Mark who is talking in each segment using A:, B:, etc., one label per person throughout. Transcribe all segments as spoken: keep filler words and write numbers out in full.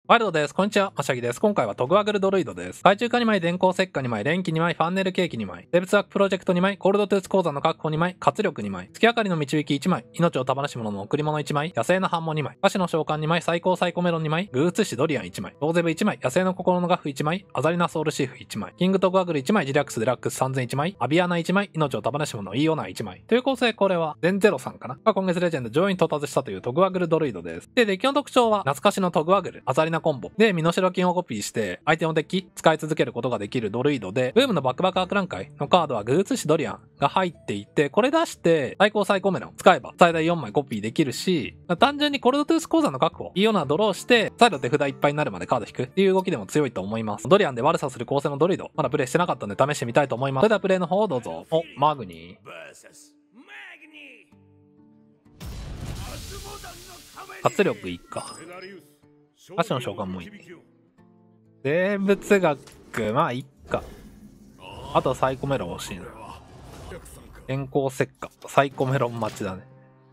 A: ワイルドです。こんにちは。ましゃぎです。今回はトグワグルドルイドです。海中化にまい、電光石火にまい、連機にまい、ファンネルケーキにまい、生物学プロジェクトにまい、コールドトゥース鉱山の確保にまい、活力にまい、月明かりの導きいちまい、命を束なし者の贈り物いちまい、野生の反問にまい、菓子の召喚にまい、最高サイコメロンにまい、グーツシドリアンいちまい、ローゼブいちまい、野生の心のガフいちまい、アザリナソウルシーフいちまい、キングトグワグルいちまい、ジラックスデラックスさんぜんいちまい、アビアナいちまい、命を束なし者イーオナいちまい。という構成、これは、ゼンゼロさんかなが今月レジェンド上位に到達したというトグワグルドルイドです。で、デッキの特徴は、懐かしのトグワグル、アザリナコンボで、身代金をコピーして、相手のデッキ使い続けることができるドルイドで、ブームのバックバック博覧会のカードはグーツシドリアンが入っていて、これ出して、最高サイコメロン使えば最大よんまいコピーできるし、単純にコルドトゥース鉱山の確保、いいようなドローして、再度手札いっぱいになるまでカード引くっていう動きでも強いと思います。ドリアンで悪さする構成のドルイド、まだプレイしてなかったんで試してみたいと思います。それではプレイの方をどうぞ。お、マグニー。活力いいか。菓子の召喚もいい。生物学、まあいっか。あとサイコメロン欲しいな。電光石火、サイコメロン待ちだね。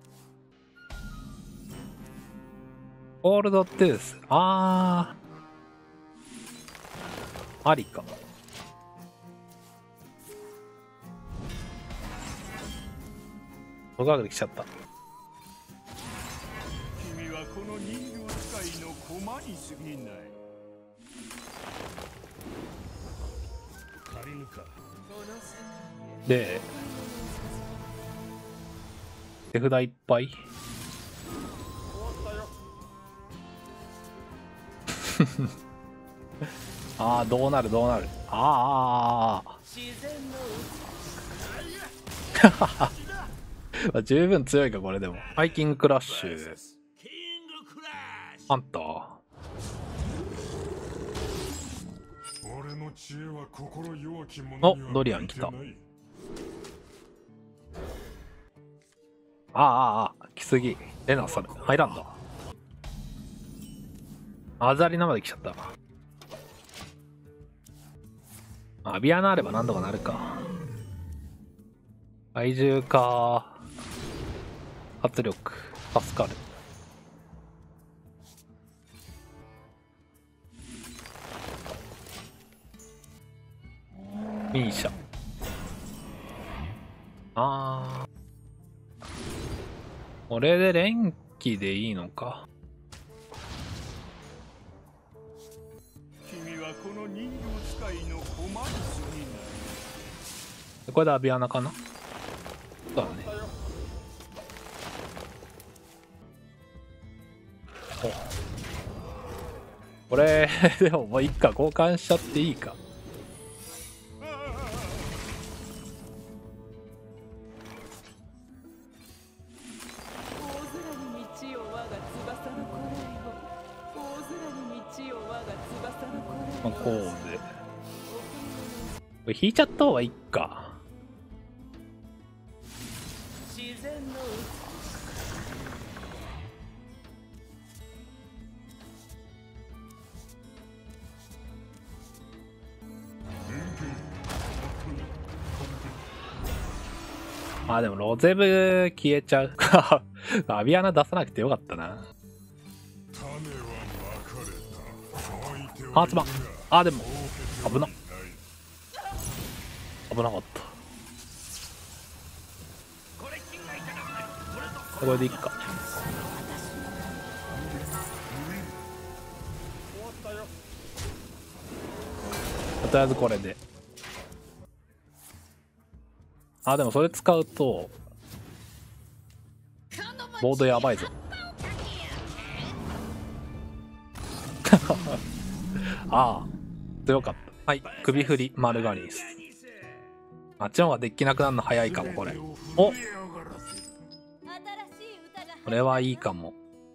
A: コールドトゥース、あー。ありか。トガグル来ちゃった。
B: 君はこの人形使いの駒に過ぎない。足りぬか。
A: で、手札いっぱい。ああ、どうなるどうなる。ああ、ああ。十分強いか、これでも。ハイキングクラッシュ。ハンター。お、ドリアン来た。ああ、ああ、来すぎ。レナさん、入らんだ。アザリナまで来ちゃった。アビアナあればなんとかなるか。体重か。圧力。助かる。ミーシャ。あー。これで連機でいいのか。
B: 君はこの人形使いの駒に過ぎない。
A: これでアビアナかな。そうだね。おこれでももういっか、交換しちゃっていいか。まあ、こうで。これ引いちゃった方がいいか。あ、でもロゼブ消えちゃう。アビアナ出さなくてよかったな。ハーツマン。あ、でも危な。危なかった。これでいっか。とりあえずこれで。あ、でもそれ使うとボードやばいぞ。ああ、強かった。はい、首振りマルガリス。あっちの方がデッキなくなるの早いかも、これ。お、これはいいかも。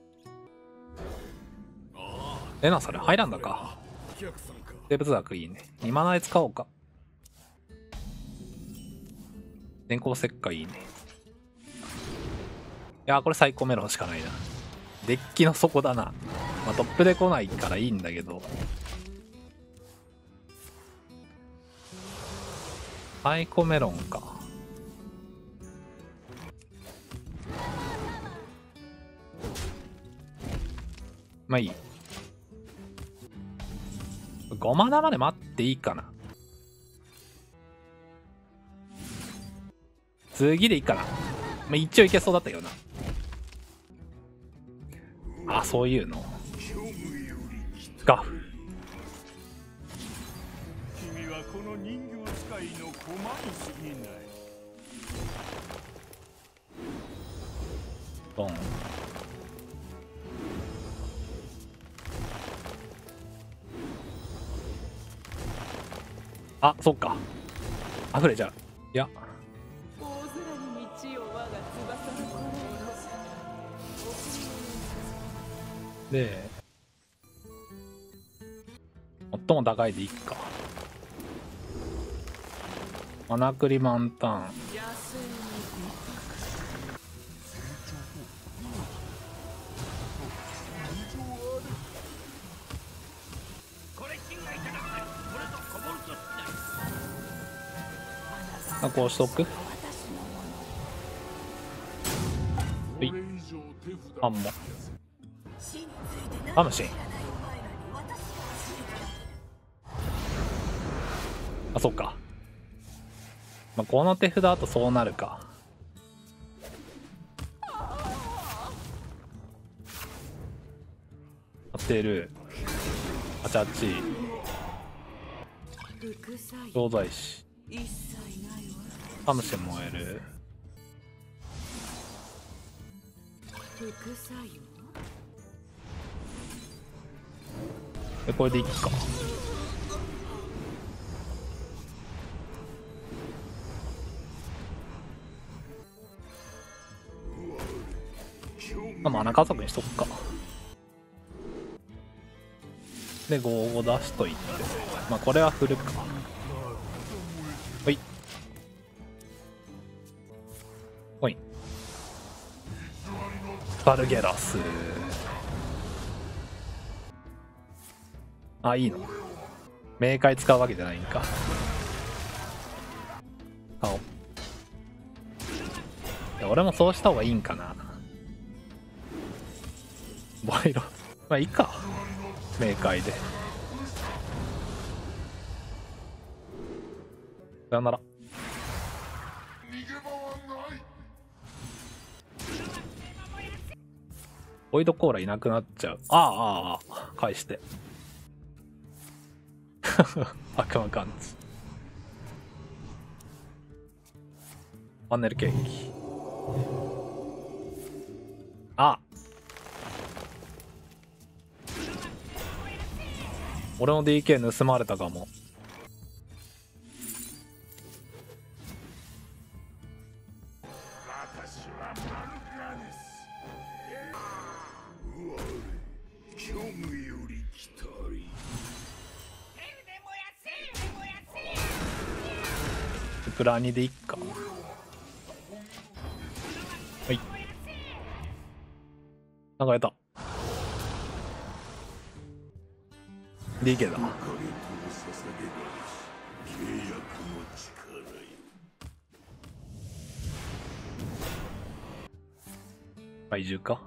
A: レナそれ入らんだか。生物学いいね。にマナで使おうか。電光石火いいね。いやー、これサイコメロンしかないな。デッキの底だな。まあ、トップで来ないからいいんだけど。サイコメロンか。まあいい。 ごマナまで待っていいかな。次でいいかな。まあ、一応いけそうだったけどな。あ、そういうのガフ。
B: 君はこの人形使いの駒に過ぎない。
A: ドン。あ、そっか。溢れちゃう。いや。
C: 大空に道を我が翼のこ
A: で、最も高いでいいか。マナクリ満タン。
C: 野生に
A: あ、こうしとく。はい。あんも。あ、ムシン。あ、そっか。まあ、この手札だとそうなるか。当てる。あちあち。錠剤師。ハムシン燃える。で、これでいいか。まあ、マナ加速にしとくか。で、ごを出しといて。まあ、これは振るか。ほい。ほい。バルゲラス。あ、いいの。冥界使うわけじゃないんか。顔。いや、俺もそうした方がいいんかな。ボイロ。まあいいか。冥界で。さよなら。ボイドコーラいなくなっちゃう。ああ、ああ、返して。悪魔感知。パネルケーキ。あ、俺の ディーケー 盗まれたかも。プラニでいっか。はい。流れた。ディーケー だ。怪獣か。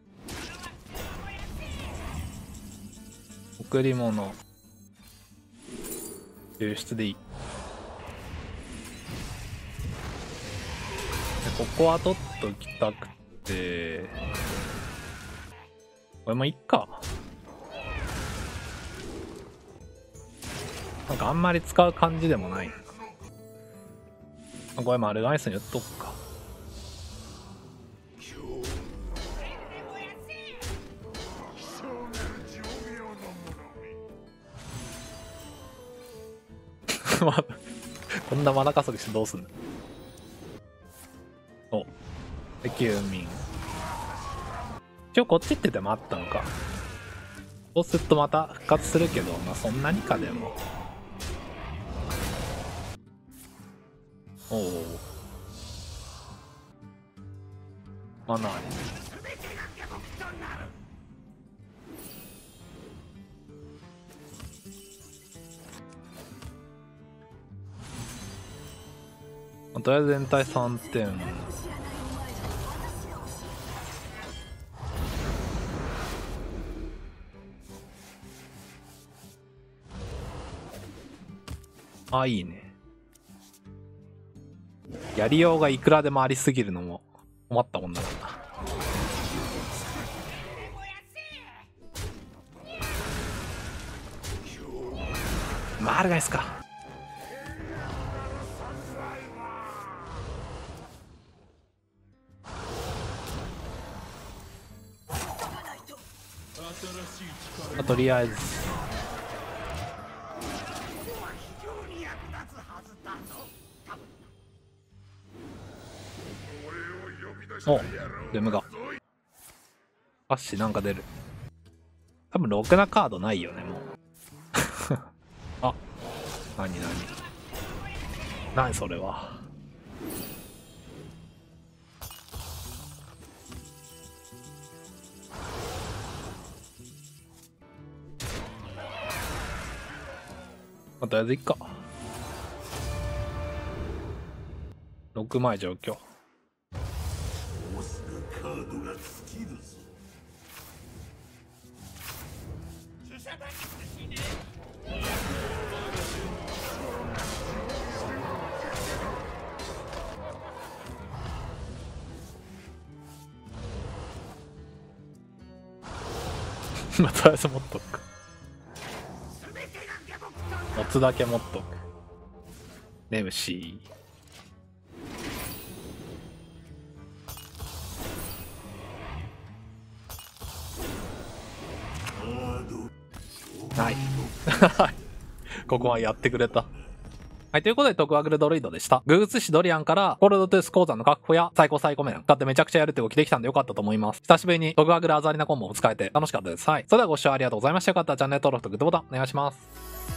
A: 贈り物。流出でいい。ここは取っときたくて、これもいっか。なんかあんまり使う感じでもない。これもアルガイスに打っとくか。こんなマナ加速してどうすんの。お、で休眠。一応こっちって手もあったのか。そうするとまた復活するけど、まあそんなにかでも。おお。マナーに。とりあえず全体さんてん。 あ、いいね。やりようがいくらでもありすぎるのも困ったもんだな。マルガイスか。とりあえずおデムがアッシュなんか出る。多分ろくなカードないよねもうあ、なになになにそれは。まあ、とりあえずいっか。ろくまい状況。まあ、とりあえず持っとく。持つだけ持っとく。ネムシーはいここはやってくれた。はい、ということで、トクワグルドルイドでした。グース氏ドリアンから、コールドトゥース鉱山の確保や、最高最高面、だってめちゃくちゃやるって動きできたんでよかったと思います。久しぶりにトクワグルアザリナコンボを使えて楽しかったです。はい。それではご視聴ありがとうございました。よかったらチャンネル登録とグッドボタンお願いします。